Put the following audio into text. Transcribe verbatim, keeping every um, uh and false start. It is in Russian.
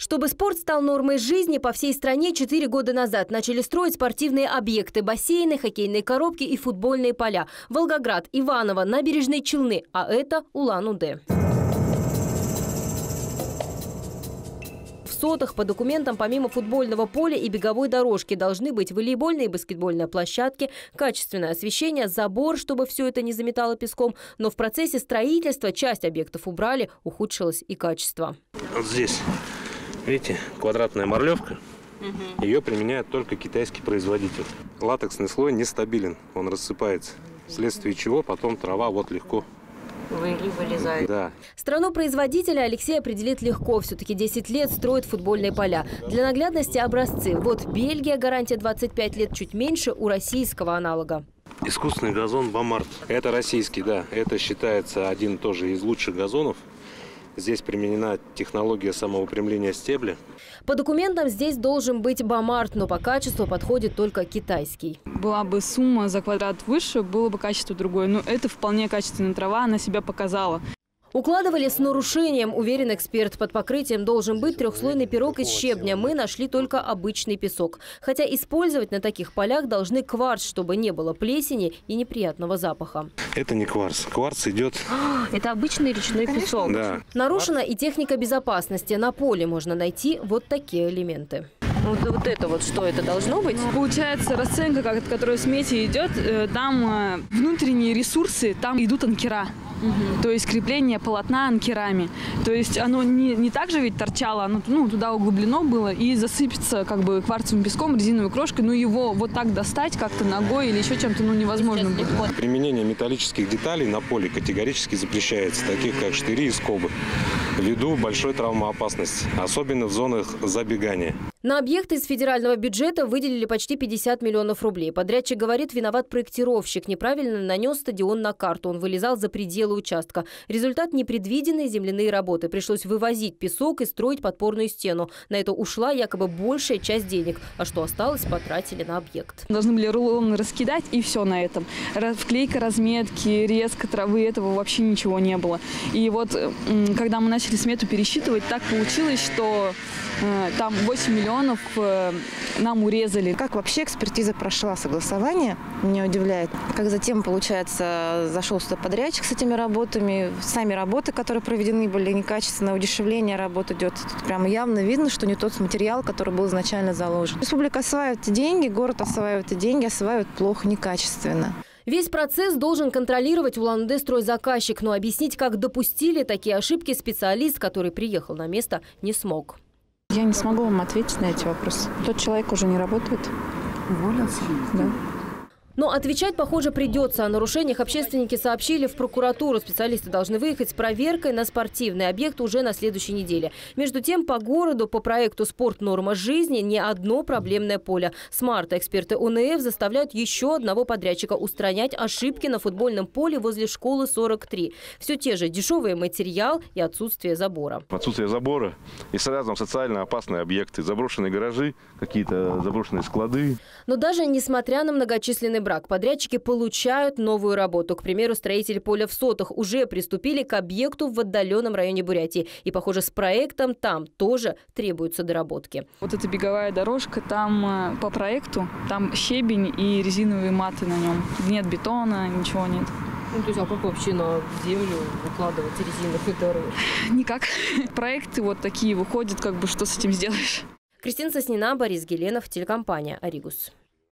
Чтобы спорт стал нормой жизни, по всей стране четыре года назад начали строить спортивные объекты – бассейны, хоккейные коробки и футбольные поля. Волгоград, Иваново, Набережные Челны, а это Улан-Удэ. В Сотах по документам помимо футбольного поля и беговой дорожки должны быть волейбольные и баскетбольные площадки, качественное освещение, забор, чтобы все это не заметало песком. Но в процессе строительства часть объектов убрали, ухудшилось и качество. Вот здесь, видите, квадратная марлевка. Угу. Ее применяет только китайский производитель. Латексный слой нестабилен, он рассыпается. Вследствие чего потом трава вот легко вылезает. Да. Страну-производителя Алексей определит легко. Все-таки десять лет строит футбольные поля. Для наглядности образцы. Вот Бельгия, гарантия двадцать пять лет, чуть меньше у российского аналога. Искусственный газон Бомарт. Это российский, да. Это считается один тоже из лучших газонов. Здесь применена технология самовыпрямления стебля. По документам здесь должен быть Бомарт, но по качеству подходит только китайский. Была бы сумма за квадрат выше, было бы качество другое. Но это вполне качественная трава, она себя показала. Укладывали с нарушением, уверен эксперт. Под покрытием должен быть трехслойный пирог из щебня. Мы нашли только обычный песок. Хотя использовать на таких полях должны кварц, чтобы не было плесени и неприятного запаха. Это не кварц. Кварц идет... Это обычный речной песок. Да. Нарушена и техника безопасности. На поле можно найти вот такие элементы. Вот, вот это вот, что это должно быть? Получается, расценка, которая в смете идет, там внутренние ресурсы, там идут анкера. Угу. То есть крепление полотна анкерами. То есть оно не, не так же ведь торчало, оно ну, туда углублено было и засыпется как бы кварцевым песком, резиновой крошкой. Но его вот так достать как-то ногой или еще чем-то ну, невозможно будет. Применение металлических деталей на поле категорически запрещается, таких как штыри и скобы, ввиду большой травмоопасности, особенно в зонах забегания. На объекты из федерального бюджета выделили почти пятьдесят миллионов рублей. Подрядчик говорит, виноват проектировщик. Неправильно нанес стадион на карту. Он вылезал за пределы участка. Результат – непредвиденные земляные работы. Пришлось вывозить песок и строить подпорную стену. На это ушла якобы большая часть денег. А что осталось, потратили на объект. Должны были рулоны раскидать и все на этом. Вклейка разметки, резка травы, этого вообще ничего не было. И вот когда мы начали смету пересчитывать, так получилось, что там восемь миллионов нам урезали. Как вообще экспертиза прошла, согласование, меня удивляет. Как затем, получается, зашел сюда подрядчик с этими работами. Сами работы, которые проведены, были некачественные, удешевление работ идет. Тут прямо явно видно, что не тот материал, который был изначально заложен. Республика осваивает эти деньги, город осваивает эти деньги, осваивает плохо, некачественно. Весь процесс должен контролировать Улан-Удэ стройзаказчик, но объяснить, как допустили такие ошибки, специалист, который приехал на место, не смог. Я не смогу вам ответить на эти вопросы. Тот человек уже не работает. Уволился? Да. Но отвечать, похоже, придется. О нарушениях общественники сообщили в прокуратуру. Специалисты должны выехать с проверкой на спортивный объект уже на следующей неделе. Между тем, по городу по проекту «Спорт. Норма жизни» не одно проблемное поле. С марта эксперты О Н Ф заставляют еще одного подрядчика устранять ошибки на футбольном поле возле школы сорок три. Все те же дешевый материал и отсутствие забора. Отсутствие забора и сразу социально опасные объекты. Заброшенные гаражи, какие-то заброшенные склады. Но даже несмотря на многочисленные брак, подрядчики получают новую работу. К примеру, строители поля в Сотах уже приступили к объекту в отдаленном районе Бурятии. И, похоже, с проектом там тоже требуются доработки. Вот эта беговая дорожка, там по проекту, там щебень и резиновые маты на нем. Нет бетона, ничего нет. Ну, то есть, а как вообще на землю укладывать резиновые дорожки? Никак. Проекты вот такие выходят, как бы что с этим сделаешь. Кристина Соснина, Борис Геленов, телекомпания «Аригус».